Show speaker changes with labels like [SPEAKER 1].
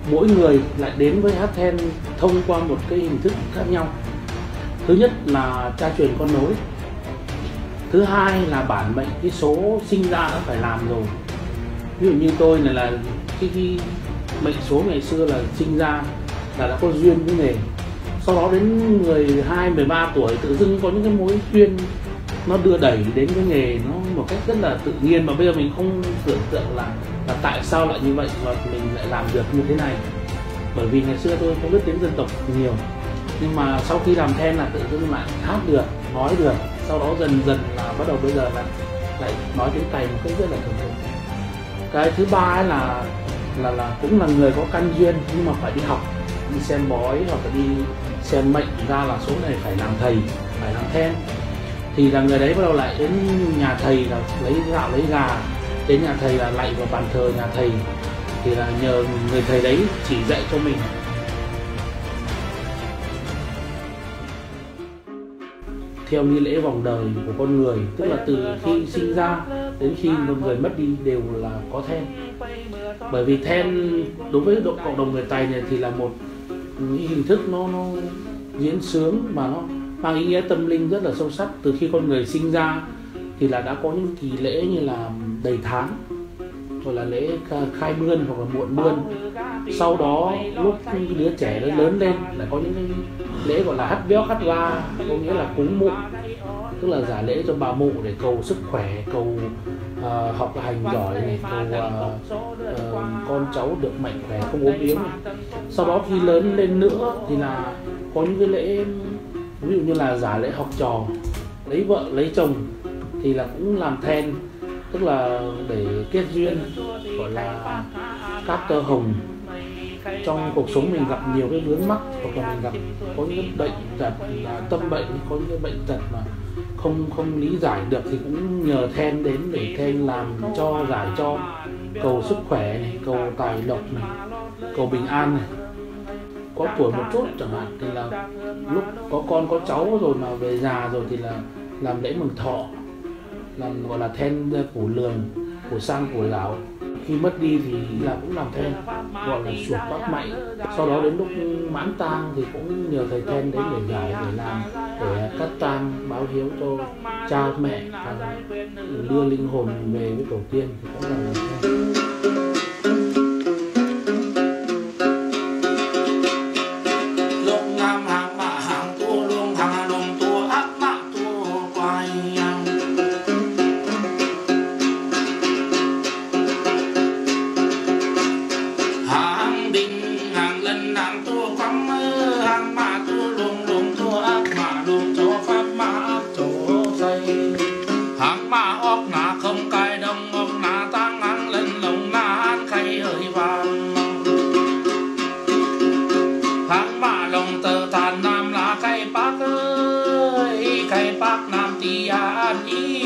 [SPEAKER 1] mỗi người lại đến với hát then thông qua một cái hình thức khác nhau. Thứ nhất là cha truyền con nối, thứ hai là bản mệnh cái số sinh ra đã phải làm rồi. Ví dụ như tôi này là cái mệnh số ngày xưa là sinh ra là đã có duyên với nghề, sau đó đến 12, 13 tuổi tự dưng có những cái mối duyên nó đưa đẩy đến cái nghề nó một cách rất là tự nhiên, mà bây giờ mình không tưởng tượng là tại sao lại như vậy và mình lại làm được như thế này. Bởi vì ngày xưa tôi không biết tiếng dân tộc nhiều, nhưng mà sau khi làm then là tự dưng lại hát được, nói được, sau đó dần dần là bắt đầu bây giờ là lại nói tiếng Tày một cách rất là thuần thục. Cái thứ ba ấy là cũng là người có căn duyên nhưng mà phải đi học, đi xem bói hoặc là đi xem mệnh ra là số này phải làm thầy, phải làm then, thì là người đấy bắt đầu lại đến nhà thầy là lấy gạo lấy gà, đến nhà thầy là lạy vào bàn thờ nhà thầy, thì là nhờ người thầy đấy chỉ dạy cho mình. Theo nghi lễ vòng đời của con người, tức là từ khi sinh ra đến khi một người mất đi đều là có then. Bởi vì then đối với cộng đồng người Tày này thì là một hình thức nó diễn sướng mà nó mang ý nghĩa tâm linh rất là sâu sắc. Từ khi con người sinh ra thì là đã có những kỳ lễ như là đầy tháng, gọi là lễ khai bươn hoặc là muộn bươn. Sau đó lúc đứa trẻ nó lớn lên lại có những cái lễ gọi là hắt béo hắt va, có nghĩa là cúng mụ, tức là giả lễ cho bà mụ để cầu sức khỏe, cầu học hành giỏi này, cầu con cháu được mạnh khỏe không ốm yếu này. Sau đó khi lớn lên nữa thì là có những cái lễ ví dụ như là giả lễ học trò, lấy vợ lấy chồng thì là cũng làm then, tức là để kết duyên, gọi là cát tơ hồng. Trong cuộc sống mình gặp nhiều cái vướng mắc hoặc là mình gặp có những cái bệnh tật là tâm bệnh, có những cái bệnh tật mà không lý giải được thì cũng nhờ then đến để then làm cho, giải cho, cầu sức khỏe này, cầu tài lộc này, cầu bình an này. Có tuổi một chút chẳng hạn thì là lúc có con có cháu rồi mà về già rồi thì là làm lễ mừng thọ, làm gọi là then củ lường, củ sang củ lão. Khi mất đi thì là cũng làm then, gọi là chuộc bác mạy. Sau đó đến lúc mãn tang thì cũng nhờ thầy then đến để giải, để làm, để cắt tang báo hiếu cho cha mẹ và đưa linh hồn về với tổ tiên thì cũng là làm then.
[SPEAKER 2] Cây bác Nam Tì An